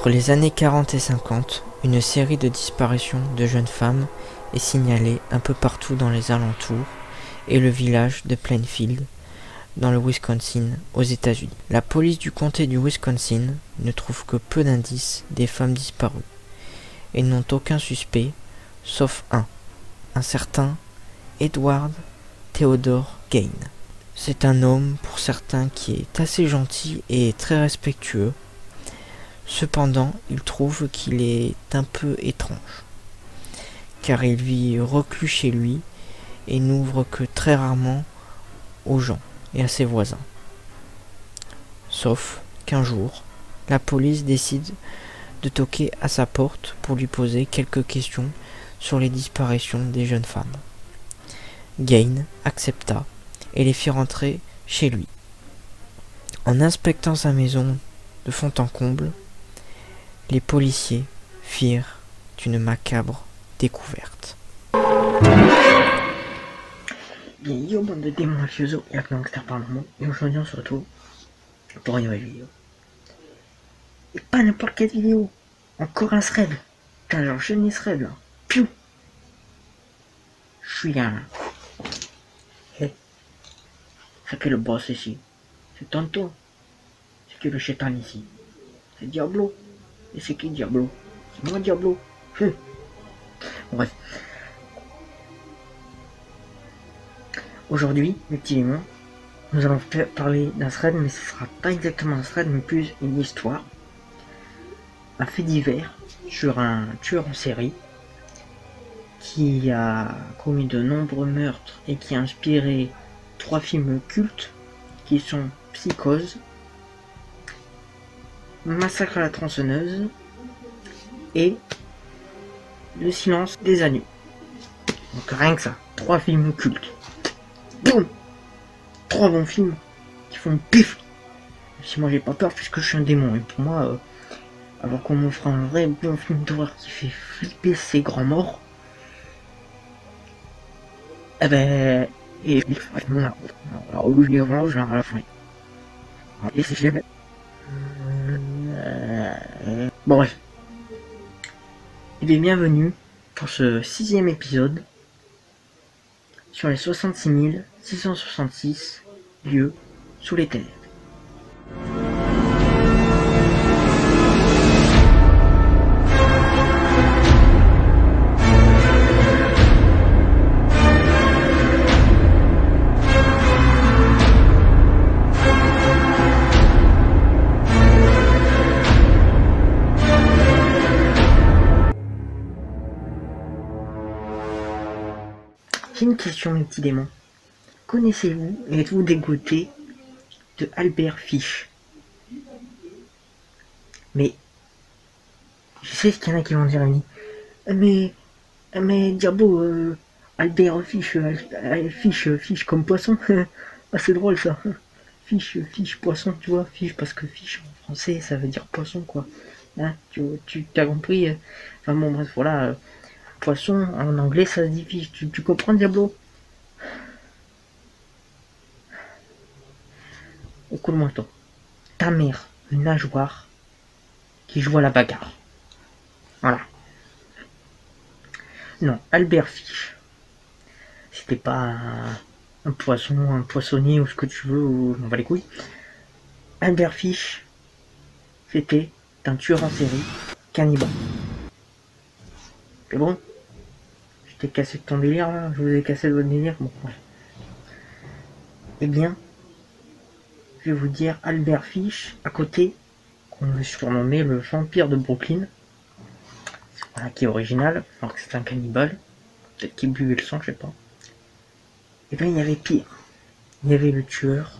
Entre les années 40 et 50, une série de disparitions de jeunes femmes est signalée un peu partout dans les alentours et le village de Plainfield, dans le Wisconsin, aux États-Unis. La police du comté du Wisconsin ne trouve que peu d'indices des femmes disparues et n'ont aucun suspect, sauf un certain Edward Theodore Gain. C'est un homme, pour certains, qui est assez gentil et très respectueux. Cependant, il trouve qu'il est un peu étrange, car il vit reclus chez lui et n'ouvre que très rarement aux gens et à ses voisins. Sauf qu'un jour, la police décide de toquer à sa porte pour lui poser quelques questions sur les disparitions des jeunes femmes. Gain accepta et les fit rentrer chez lui. En inspectant sa maison de fond en comble, les policiers firent une macabre découverte. Bien, yo, bande de démons mafiosos et gangsters paranormaux, et aujourd'hui on se retrouve pour une nouvelle vidéo. Et pas n'importe quelle vidéo, encore un thread. Putain, genre je n'ai thread là. Piou. Je suis un... Hé. C'est qui le boss ici? C'est Tonto. C'est qui le chétan ici? C'est Diablo. Et c'est qui Diablo? C'est moi Diablo. Bref. Aujourd'hui, mes petits démons, nous allons parler d'un thread, mais ce sera pas exactement un thread, mais plus une histoire. Un fait divers sur un tueur en série qui a commis de nombreux meurtres et qui a inspiré 3 films cultes qui sont Psychose, Massacre à la tronçonneuse et Le silence des agneaux. Donc rien que ça, 3 films cultes. Boum, 3 bons films qui font pif. Si moi j'ai pas peur puisque je suis un démon, et pour moi alors qu'on m'offre un vrai bon film d'horreur qui fait flipper ces grands morts, eh ben et alors obligatoirement je vais à la fin. Et c'est jamais bon bref. Et bien bienvenue pour ce 6e épisode sur les 66 666 lieux sous les ténèbres. J'ai une question, mes petits démons. Connaissez-vous et êtes-vous dégoûté de Albert Fish? Mais je sais qu'il y en a qui vont dire mais Diablo, Albert Fish, fish comme poisson. Ah, c'est drôle ça. Fish poisson, tu vois, fish parce que fish en français ça veut dire poisson quoi. Hein, tu t'as compris. Enfin bon bref voilà. Poisson en anglais ça se dit fish. Tu comprends Diablo? Écoute-moi toi. Ta mère, une nageoire qui joue à la bagarre. Voilà. Non, Albert Fish. C'était pas un poisson, un poissonnier ou ce que tu veux, ou on va les couilles. Albert Fish, c'était un tueur en série cannibale. C'est bon? Je t'ai cassé de ton délire là, je vous ai cassé de votre délire. Bon, ouais. Eh bien, je vais vous dire Albert Fish, à côté, qu'on le surnommait le vampire de Brooklyn. Voilà, qui est original, alors que c'est un cannibale. Peut-être qu'il buvait le sang, je sais pas. Et bien il y avait pire. Il y avait le tueur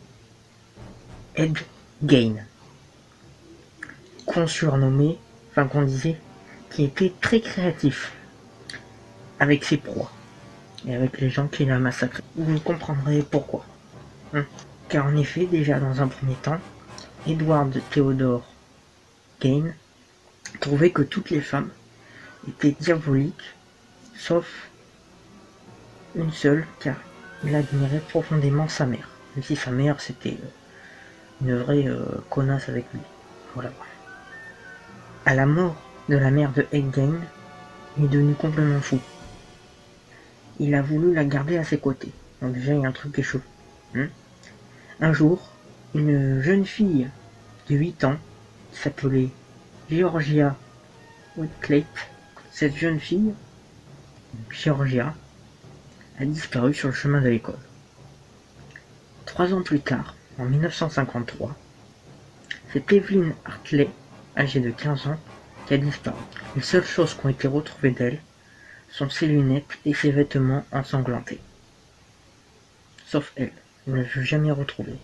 Ed Gain, qu'on surnommait, enfin qu'on disait, qui était très créatif avec ses proies et avec les gens qu'il a massacrés. Vous comprendrez pourquoi. Car en effet, déjà dans un premier temps, Edward Theodore Gain trouvait que toutes les femmes étaient diaboliques, sauf une seule, car il admirait profondément sa mère, même si sa mère c'était une vraie connasse avec lui. Voilà. À la mort de la mère de Edgain, il est devenu complètement fou. Il a voulu la garder à ses côtés. Donc déjà, il y a un truc qui est chaud. Un jour, une jeune fille de 8 ans, qui s'appelait Georgia Whitcliffe, cette jeune fille, Georgia, a disparu sur le chemin de l'école. 3 ans plus tard, en 1953, c'est Evelyn Hartley, âgée de 15 ans, qui a disparu. Les seules choses qui ont été retrouvées d'elle sont ses lunettes et ses vêtements ensanglantés. Sauf elle, on ne l'a jamais retrouvée.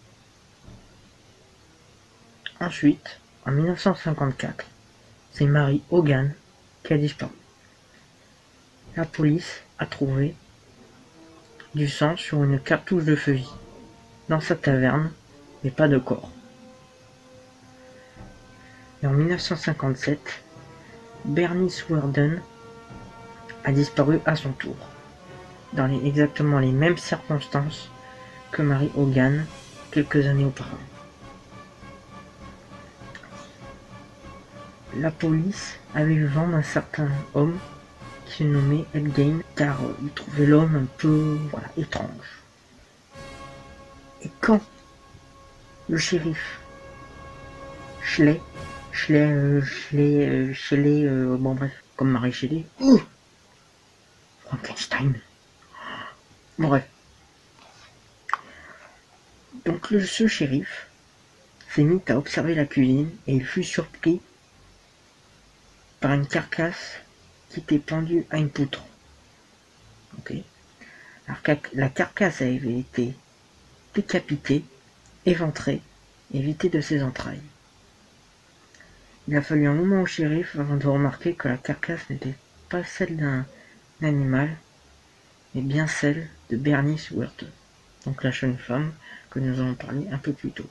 Ensuite, en 1954, c'est Mary Hogan qui a disparu. La police a trouvé du sang sur une cartouche de fusil dans sa taverne, mais pas de corps. Et en 1957, Bernice Worden a disparu à son tour, dans exactement les mêmes circonstances que Mary Hogan quelques années auparavant. La police avait eu vent d'un certain homme qui se nommait Edgain, car il trouvait l'homme un peu étrange. Et quand le shérif Shelley, bon bref, comme Marie Shelley, Frankenstein, bref. Donc ce shérif s'est mis à observer la cuisine et il fut surpris par une carcasse qui était pendue à une poutre. Ok. La carcasse avait été décapitée, éventrée et vidée de ses entrailles. Il a fallu un moment au shérif avant de remarquer que la carcasse n'était pas celle d'un animal, mais bien celle de Bernice Worden, donc la jeune femme que nous avons parlé un peu plus tôt.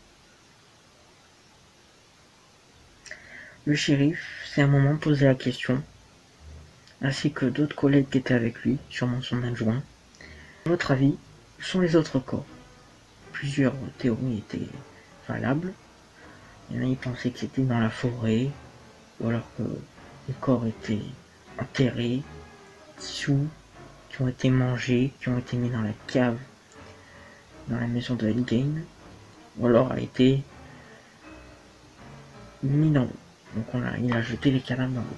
Le shérif s'est un moment posé la question, ainsi que d'autres collègues qui étaient avec lui, sûrement son adjoint. À votre avis, où sont les autres corps? Plusieurs théories étaient valables. Il y en a qui pensaient que c'était dans la forêt, ou alors que les corps étaient enterrés, dissous, qui ont été mangés, qui ont été mis dans la cave, dans la maison de Edgain, ou alors a été mis dans l'eau. Donc il a jeté les cadavres dans l'eau.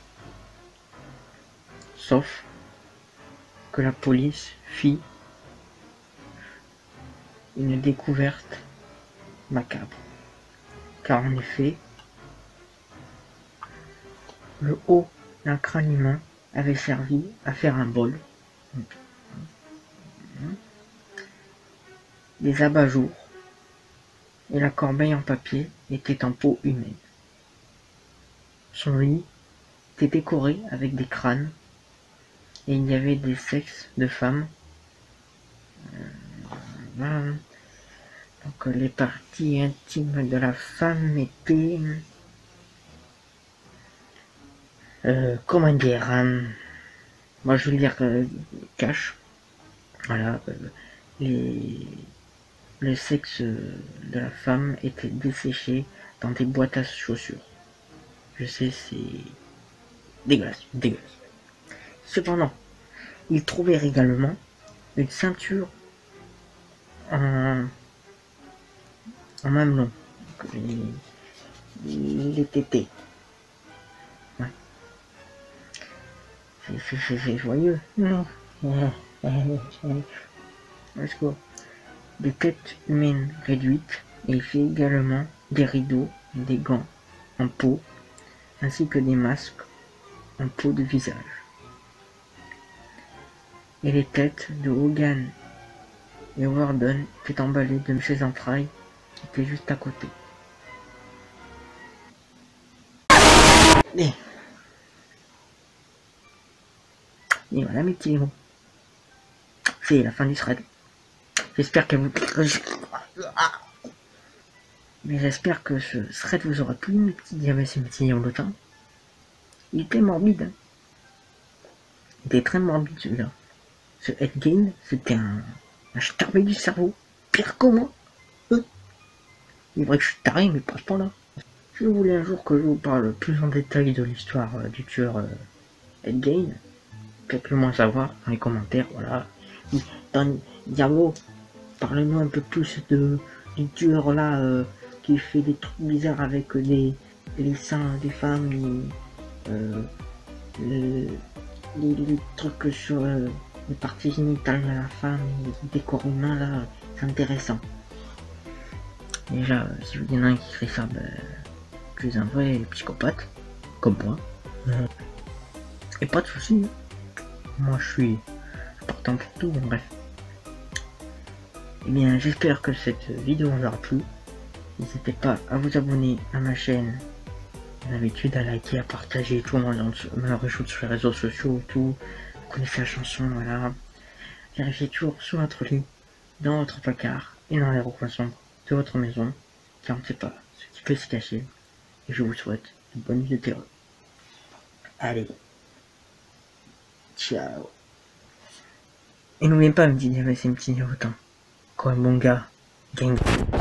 Sauf que la police fit une découverte macabre. Car en effet, le haut d'un crâne humain avait servi à faire un bol. Les abat-jours et la corbeille en papier étaient en peau humaine. Son lit était décoré avec des crânes et il y avait des sexes de femmes. Donc les parties intimes de la femme étaient, comment dire, moi je veux dire cache. Voilà, le sexe de la femme était desséché dans des boîtes à chaussures. Je sais, c'est dégueulasse. Cependant, il trouvait également une ceinture en mamelon. Les tétés. Ouais. C'est joyeux. Let's go. Des têtes humaines réduites, et il fait également des rideaux, des gants en peau, ainsi que des masques en peau de visage. Et les têtes de Hogan et Worden étaient emballées de ses entrailles, qui étaient juste à côté. Et voilà mes petits héros. C'est la fin du thread. J'espère que vous... Mais j'espère que ce thread vous aura plu, mes petits diabètes et mes petits néolotains. Il était morbide. Hein. Il était très morbide celui-là. Ce Edgain, c'était un starbé du cerveau. Pire que moi. Il est vrai que je suis taré, mais pas à ce point-là. Si vous voulez un jour que je vous parle plus en détail de l'histoire du tueur Ed Gein, faites-le moi savoir dans les commentaires, voilà. Dans Diablo, parlez-nous un peu plus du tueur là qui fait des trucs bizarres avec les seins des femmes, les trucs sur les parties génitales de la femme, des corps humains là, c'est intéressant. Déjà, si vous y en a un qui fait ça, je suis un vrai psychopathe, comme moi. Et pas de soucis, moi je suis partant pour tout, bref. Eh bien, j'espère que cette vidéo vous aura plu. N'hésitez pas à vous abonner à ma chaîne, d'habitude à liker, à partager, tout le monde me rajoute sur les réseaux sociaux, tout. Vous connaissez la chanson, voilà. Vérifiez toujours sous votre lit, dans votre placard et dans les recoins sombres de votre maison, car on ne sait pas ce qui peut s'y cacher. Et je vous souhaite une bonne nuit de terreur. Allez, ciao. Et n'oubliez pas, me dit c'est un petit autant. Quoi, mon gars, gang.